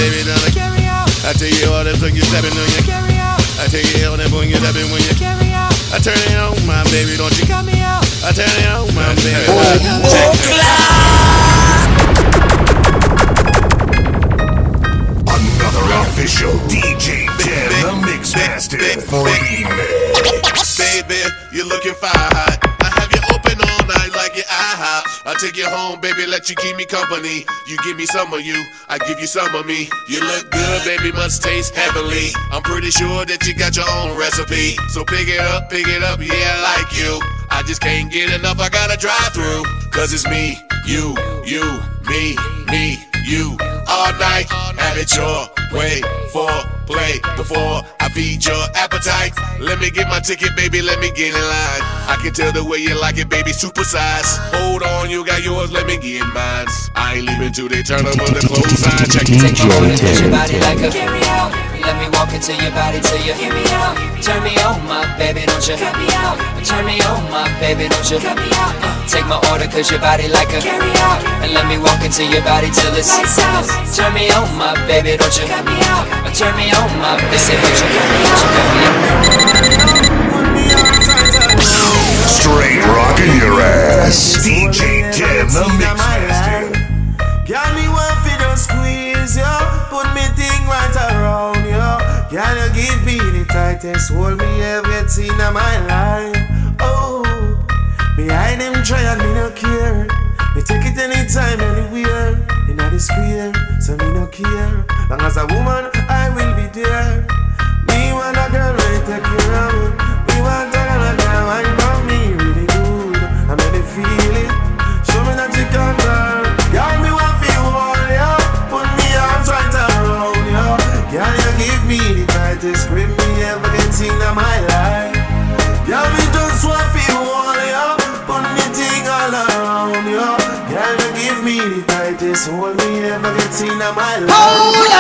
baby, don't you carry out. I tell you all that when you stepping on you carry out. I tell you all that when you stepping when you carry out. I turn it on, my baby, don't you cut me out. I turn it on, my baby. Another official DJ Dan, the Mix Master for the mix. Baby, you're looking fire hot. I have you open all night like your IHOP. I take you home, baby, let you keep me company. You give me some of you, I give you some of me. You look good, baby, must taste heavenly. I'm pretty sure that you got your own recipe. So pick it up, yeah, I like you. I just can't get enough, I gotta drive through. Cause it's me, you, me, you. All night, have it your way. Foreplay before I feed your appetite. Let me get my ticket, baby, let me get in line. I can tell the way you like it, baby, supersize. Hold on, you got yours, let me get mine. I ain't leaving till they turn up on the close sign. Check it. Take my order, touch your body like a carry out. Let me walk into your body till you hear me out. Turn me on, my baby, don't you cut me out. Turn me on, my baby, don't you cut me out. Take my order, cause your body like a carry out. And let me walk into your body till it's lights out. Turn me on, my baby, don't you cut me out. Turn me on, my baby, don't you cut me out. Straight rocking your ass. DJ Dan, the Mix Master. Can me one fit to squeeze yo? Put me thing right around yo. Can you give me the tightest hold me ever seen in my life? Oh, behind them try and me no care. Me take it anytime, anywhere. In the square, so me no care. Long as a woman, I will be there. Me want a girl ready take care of me. Me want a girl wine for me really good. I make me feel it. Show me that you can girl. Girl, me want feel all yo. Put me arms right around yo. Can you give me the tightest grip me ever get in my life? Girl, me just want feel all yo. Put me thing all around yo. Can you give me the tightest hold me ever get in my life? Hold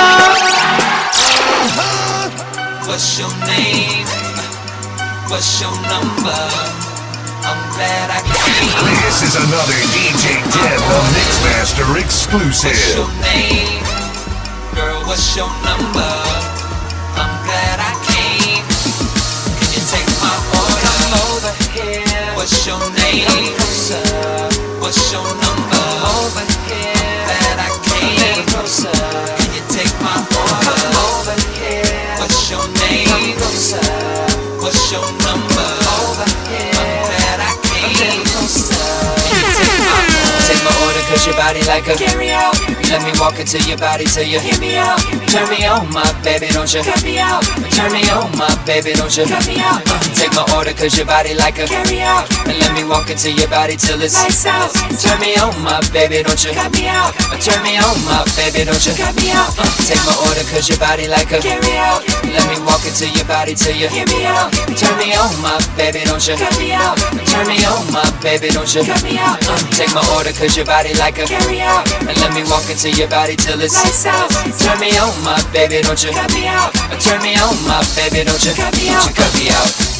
on. What's your name? What's your number? I'm glad I came. This is another DJ Dan, the Mix Master exclusive. What's your name? Girl, what's your number? I'm glad I came. Can you take my order? Come over here. What's your name? Come closer. What's your number? Over here. Glad I came. Closer. Can you take my order? Come over here. What's your name? Come closer. What's your number? Over here. I'm glad I came. Closer. Can you take my order? Take my order, cause your body like a carry out. Let me walk into your body till you hear me out. Turn me on, my baby, don't you cut me out. Turn me on, my baby, don't you cut me out. Take my order, cause your body like a carry out. And let me walk into your body till it's lights out. Turn me on, my baby, don't you cut me out. Turn me on, my baby, don't you cut me out. Take my order, cause your body like a carry out. Let me walk into your body till you hear me out. Turn me on, my baby, don't you cut me out. Turn me on, my baby, don't you cut me out. Take my order, cause your body like a carry out. And let me walk into your body till it's lights out. Turn me on, my baby, don't you cut me out. Turn me on, my baby, don't you cut me out.